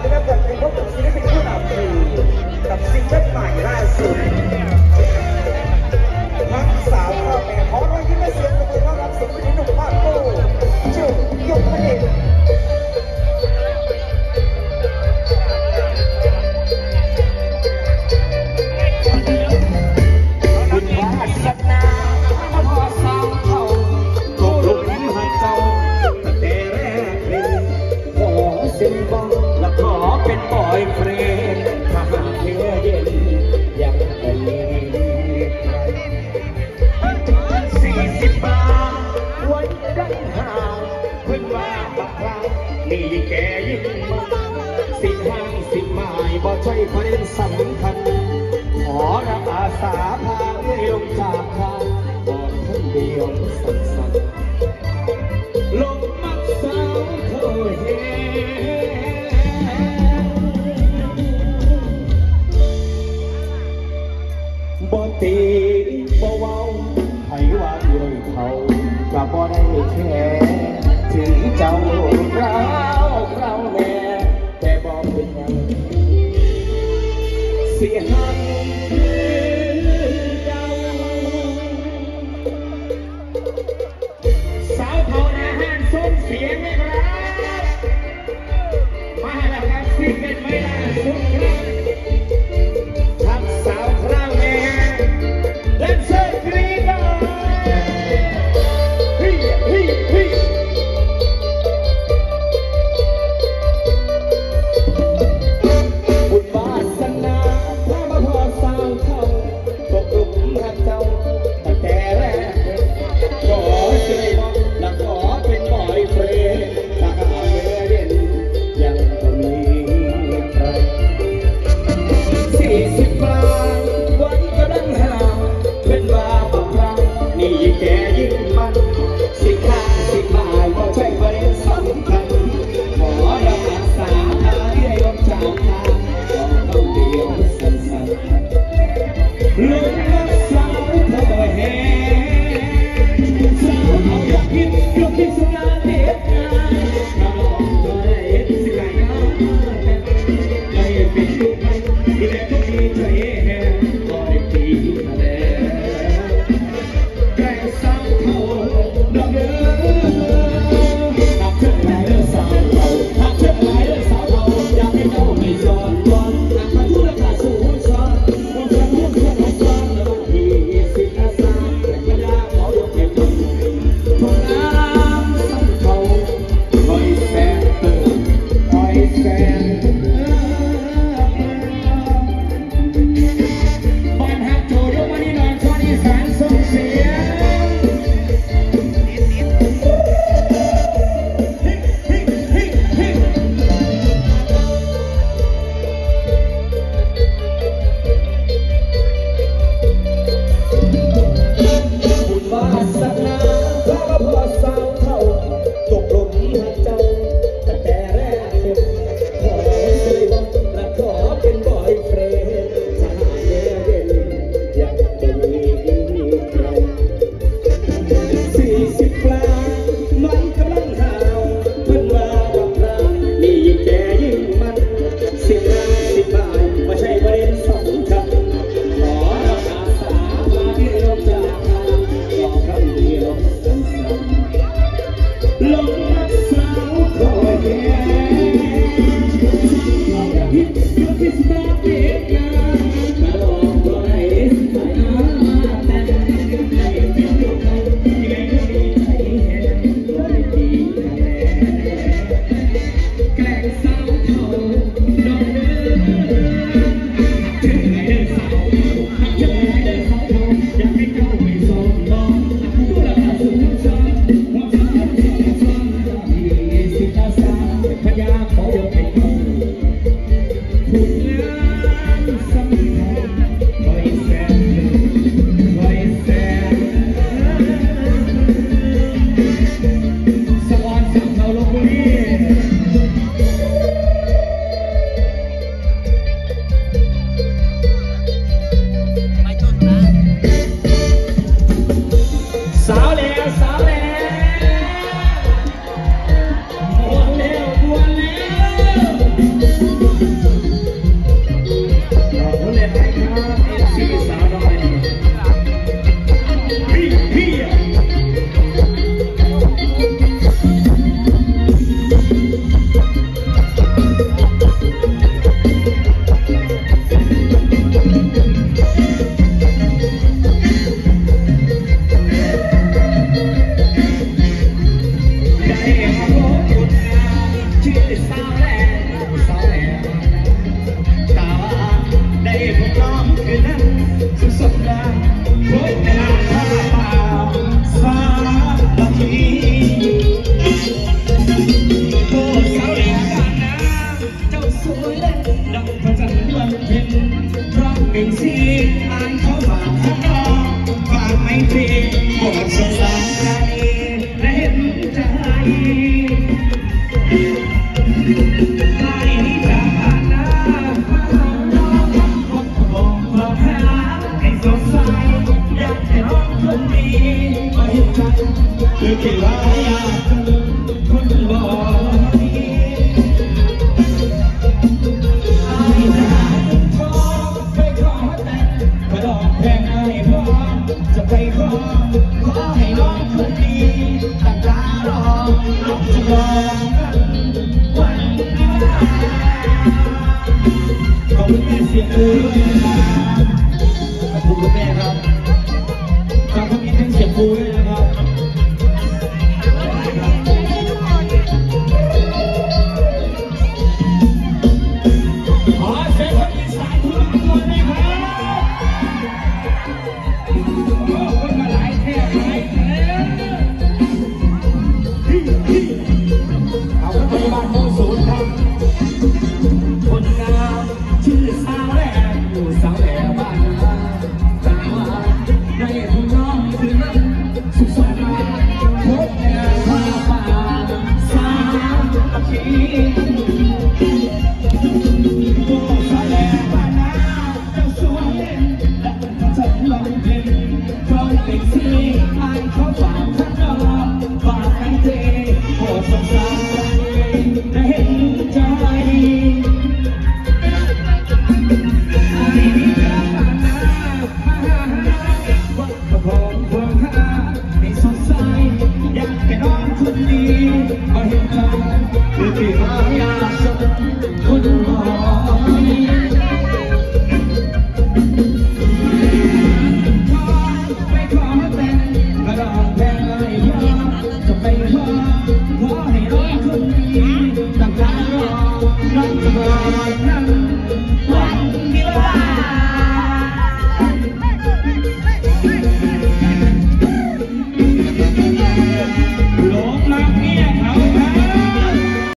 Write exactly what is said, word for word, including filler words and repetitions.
นะครับกับเพลงพบกับศิลปินผู้นำคือกับซิงเกิลใหม่ล่าสุดทั้งสาวข้าวแม่ขอรอยยิ้มและเสียงปรบมือต้อนรับศิลปินหนุ่มมาโก้ชื่อยกประเด็นและขอเป็นบอยเฟรนด์ถ้าหากเธอเย็นยังไม่มีใครสี่สิบบาทวันรักห่างเพิ่งว่าบางครั้งนี่แกยิ่งมาสิบห้างสิบหมายบ่ใช่ประเด็นสำคัญขอรับอาสาพาเรื่อยลงจากทางบอกคนเดียวสั้นๆลงมักสาวเธอเห็นบ่ตีบ่เว้าให้ว่าเลยเขาก็บ่ได้แค่ถึงเจ้าเราเราแน่แต่บ่เป็นหยังเสียหันเจ้าสาวเท่าอาหารส้มเสียงไหมครับมาแล้วครับซิงเกิลไม่ล่าสุดครับสาวคราวแม่แดนเซอร์กรี๊ดฮิฮิฮิคือคิดว่าอยากคนบอกดีไอ้จะขอไปขอแต่กระดอกแพงไอ้พ่อจะไปขอขอให้น้องคนดีตั้งตารอน้องจะรอวันนี้ขอบคุณแม่เสียงปูด้วยนะครับขอบคุณแม่ครับขอบคุณแม่เสียงปูด้วยนะครับYeah.